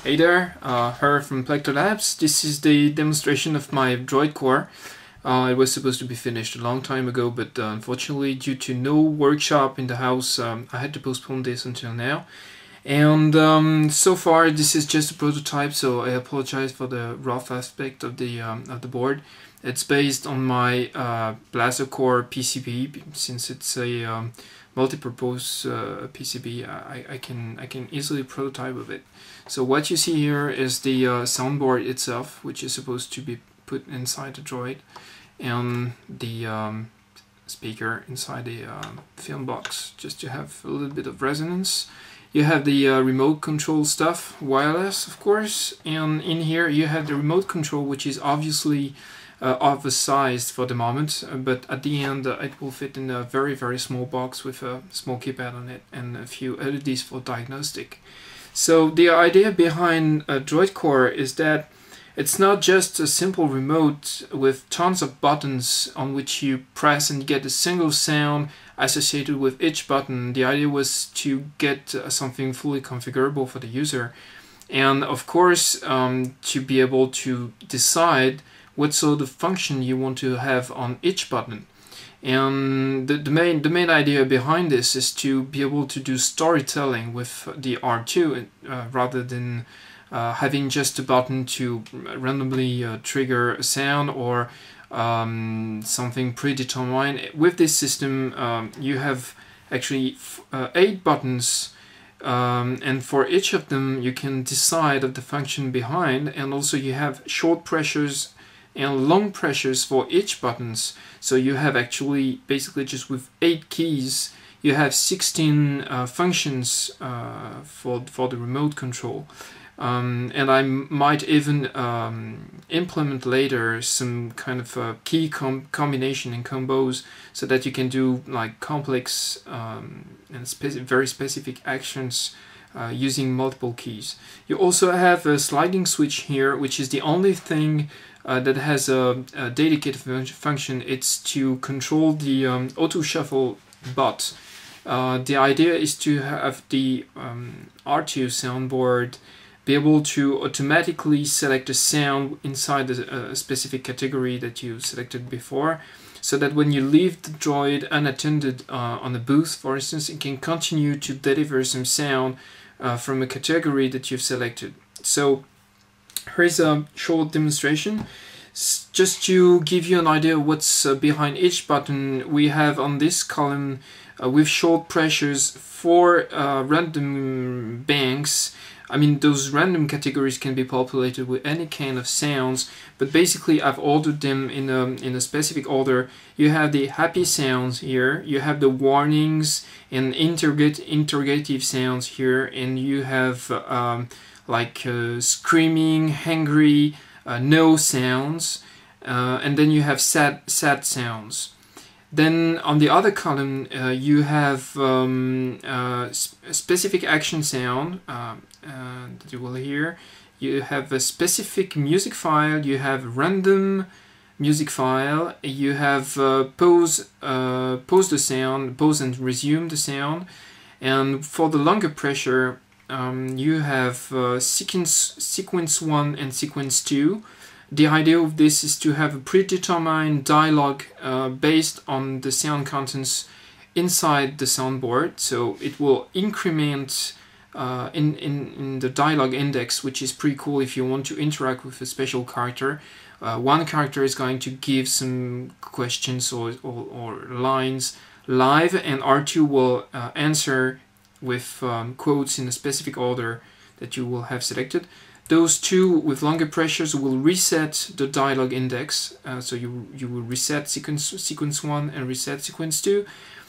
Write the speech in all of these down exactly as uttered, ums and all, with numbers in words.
Hey there, uh, her from Plecter Labs. This is the demonstration of my DroidCore. Uh, it was supposed to be finished a long time ago, but uh, unfortunately, due to no workshop in the house, um, I had to postpone this until now. And um, so far, this is just a prototype, so I apologize for the rough aspect of the um, of the board. It's based on my uh, DroidCore P C B, since it's a um, multi-purpose uh, P C B. I, I can I can easily prototype with it. So what you see here is the uh, soundboard itself, which is supposed to be put inside the Droid, and the um, speaker inside the uh, film box, just to have a little bit of resonance. You have the uh, remote control stuff, wireless of course, and in here you have the remote control, which is obviously uh, oversized for the moment, but at the end uh, it will fit in a very very small box with a small keypad on it and a few L E Ds for diagnostic. So the idea behind uh, DroidCore is that it's not just a simple remote with tons of buttons on which you press and get a single sound associated with each button. The idea was to get uh, something fully configurable for the user, and of course um, to be able to decide what sort of function you want to have on each button. And the, the main the main idea behind this is to be able to do storytelling with the R two uh, rather than uh, having just a button to randomly uh, trigger a sound or um, something predetermined. With this system, um, you have actually f uh, eight buttons, um, and for each of them you can decide of the function behind, and also you have short pressures and long pressures for each buttons. So you have actually basically just with eight keys you have sixteen uh, functions uh, for, for the remote control. Um, and I might even um, implement later some kind of uh, key com combination and combos, so that you can do like complex um, and speci very specific actions uh, using multiple keys. You also have a sliding switch here, which is the only thing Uh, that has a, a dedicated fun function. It's to control the um, auto shuffle bot. Uh, the idea is to have the um, Artoos soundboard be able to automatically select a sound inside a, a specific category that you selected before, so that when you leave the Droid unattended uh, on a booth, for instance, it can continue to deliver some sound uh, from a category that you've selected. So here's a short demonstration. S just to give you an idea what's uh, behind each button. We have on this column uh, with short pressures four uh, random banks. I mean, those random categories can be populated with any kind of sounds, but basically I've ordered them in a, in a specific order. You have the happy sounds here, you have the warnings and interrogate, interrogative sounds here, and you have um, like uh, screaming, angry, uh, no sounds, uh, and then you have sad, sad sounds. Then on the other column uh, you have um, uh, sp specific action sound uh, uh, that you will hear. You have a specific music file, you have random music file, you have uh, pause, uh, pause the sound, pause and resume the sound, and for the longer pressure Um, you have uh, sequence, sequence one and sequence two. The idea of this is to have a predetermined dialogue uh, based on the sound contents inside the soundboard. So it will increment uh, in, in, in the dialogue index, which is pretty cool if you want to interact with a special character. Uh, one character is going to give some questions or, or, or lines live, and R two will uh, answer with um, quotes in a specific order that you will have selected. Those two with longer pressures will reset the dialogue index, uh, so you, you will reset sequence, sequence one and reset sequence two.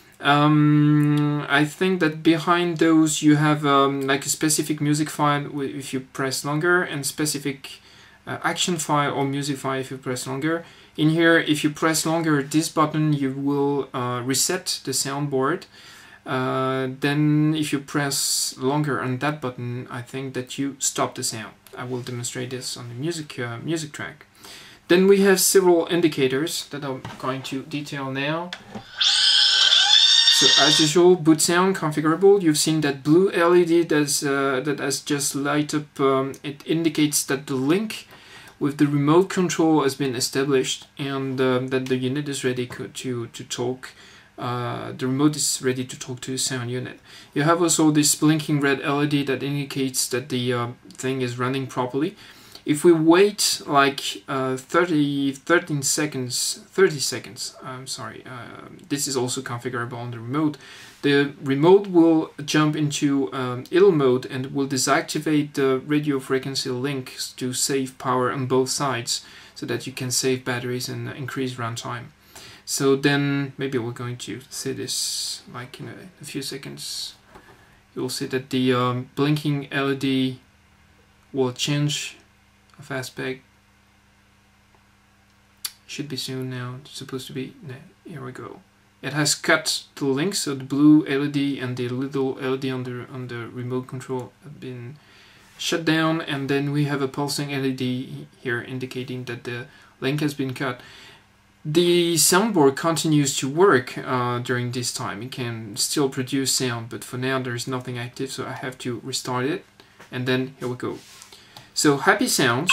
Um, I think that behind those you have um, like a specific music file if you press longer, and specific uh, action file or music file if you press longer. In here, if you press longer this button, you will uh, reset the soundboard. Uh, then if you press longer on that button, I think that you stop the sound. I will demonstrate this on the music uh, music track. Then we have several indicators that I'm going to detail now. So as usual, boot sound configurable. You've seen that blue L E D that's, uh, that has just light up. Um, it indicates that the link with the remote control has been established and um, that the unit is ready to, to talk. Uh, the remote is ready to talk to the sound unit. You have also this blinking red L E D that indicates that the uh, thing is running properly. If we wait like uh, thirty, thirteen seconds, thirty seconds, I'm sorry, uh, this is also configurable on the remote. The remote will jump into um, idle mode and will deactivate the radio frequency links to save power on both sides so that you can save batteries and increase runtime. So then maybe we're going to see this like in a, a few seconds. You'll see that the um, blinking L E D will change of aspect. Should be soon now. It's supposed to be. No, here we go. It has cut the link, so the blue L E D and the little L E D on the on the remote control have been shut down, and then we have a pulsing L E D here indicating that the link has been cut. The soundboard continues to work uh, during this time. It can still produce sound, but for now there's nothing active, so I have to restart it. And then here we go. So happy sounds.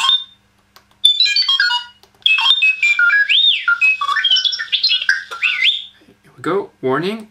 Here we go. Warning.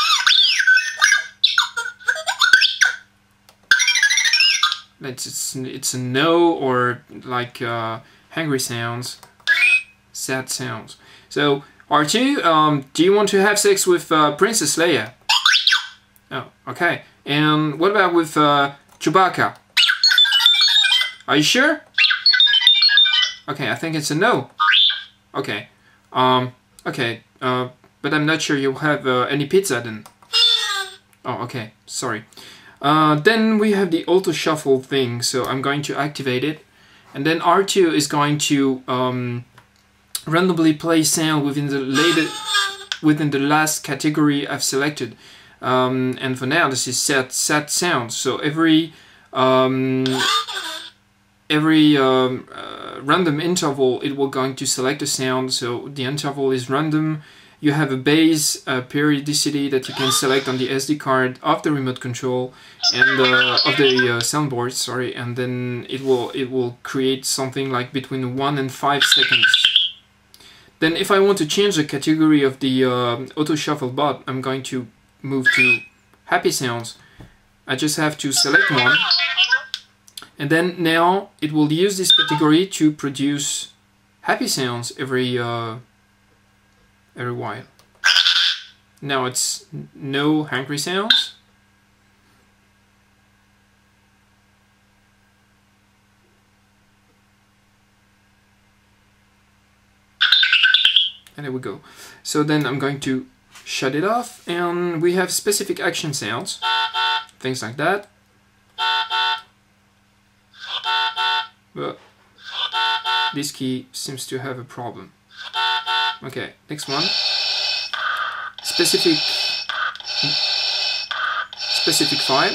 It's it's, it's a no, or like uh, hungry sounds, sad sounds. So R two, um, do you want to have sex with uh, Princess Leia? Oh, okay. And what about with uh, Chewbacca? Are you sure? Okay, I think it's a no. Okay. Um. Okay. Uh. But I'm not sure you'll have uh, any pizza then. Oh, okay. Sorry. Uh. Then we have the auto shuffle thing. So I'm going to activate it, and then R two is going to um. randomly play sound within the latest, within the last category I've selected, um, and for now this is set set sound. So every um, every um, uh, random interval it will going to select a sound. So the interval is random. You have a base uh, periodicity that you can select on the S D card of the remote control and uh, of the uh, soundboard. Sorry, and then it will it will create something like between one and five seconds. Then if I want to change the category of the uh, auto shuffle bot, I'm going to move to happy sounds. I just have to select one, and then now it will use this category to produce happy sounds every uh, every while. Now it's no hungry sounds. And there we go. So then I'm going to shut it off, and we have specific action sounds, things like that. But this key seems to have a problem. Okay, next one. Specific specific file.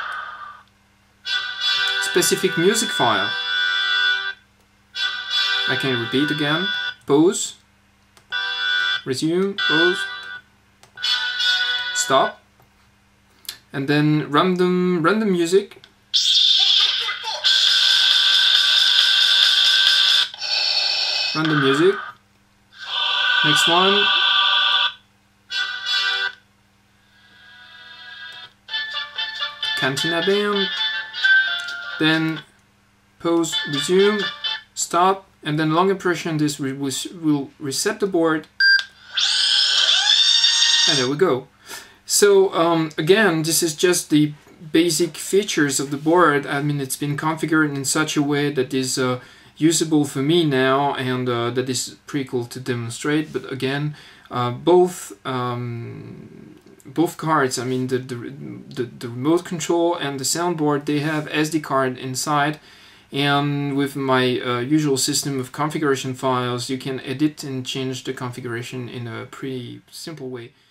Specific music file. I can repeat again. Pause. Resume, pause, stop, and then random random music. Random music. Next one. Cantina band. Then pause, resume, stop, and then long impression. This re will reset the board. And there we go. So um, again, this is just the basic features of the board. I mean, it's been configured in such a way that is uh, usable for me now, and uh, that is pretty cool to demonstrate. But again, uh, both um, both cards, I mean the, the the the remote control and the soundboard, they have S D card inside. And with my uh, usual system of configuration files, you can edit and change the configuration in a pretty simple way.